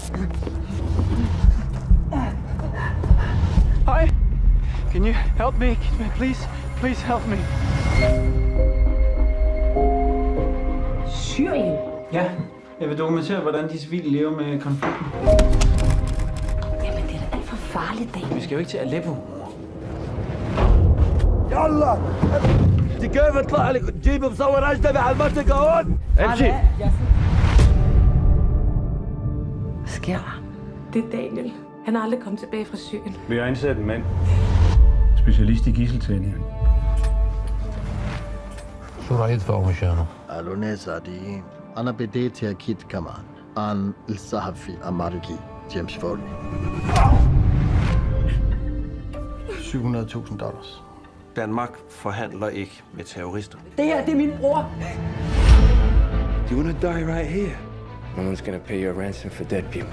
Hi. Can you help me? Please, please help me. Syrien? Ja, jeg vil dokumentere, hvordan de civile lever med konflikten. Jamen, det er da alt for farligt, Daniel. Vi skal jo ikke til Aleppo. يلا انت كيف اطلع لك تجيب مصور اجنبي على المنطقه هون امشي. Hvad sker der? Det er Daniel. Han er aldrig kommet tilbage fra Syrien. Vi har ansat en mand. Specialist i gisseltagning. شو راح يدفعوا مشانه؟ قالوا ناس عاديين. أنا بديت أكيد كمان عن الصحفي الأمريكي جيمس فولي. $700,000. Danmark forhandler ikke med terrorister. Det her, det er min bror. You wanna die right here? No one's gonna pay you a ransom for dead people.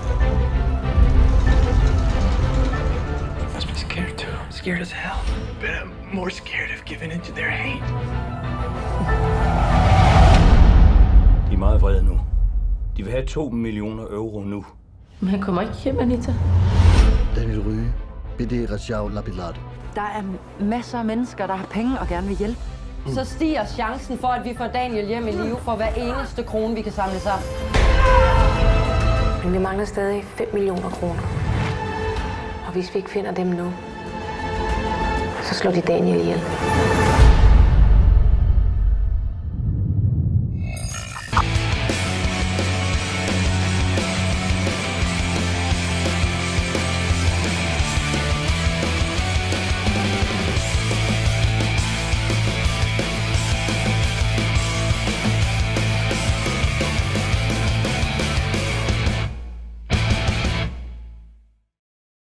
You must be scared too. I'm scared as hell. But I'm more scared of giving into their hate. De er meget vrede nu. De vil have 2 millioner euro nu. Men han kommer ikke hjem, Anita. Daniel Rye, BD Rajao Lapilado. Der er masser af mennesker, der har penge og gerne vil hjælpe. Så stiger chancen for, at vi får Daniel hjem i live for hver eneste krone, vi kan samle sammen. Men vi mangler stadig 5 millioner kroner. Og hvis vi ikke finder dem nu, så slår de Daniel ihjel.